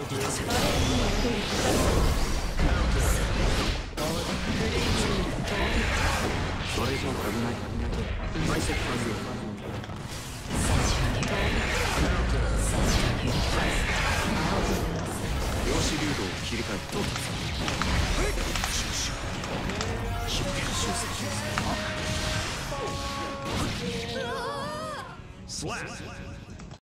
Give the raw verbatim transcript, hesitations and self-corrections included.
それじゃ危ない。埋設完了。量子流動を切り替えた。収集修正修正。スラッ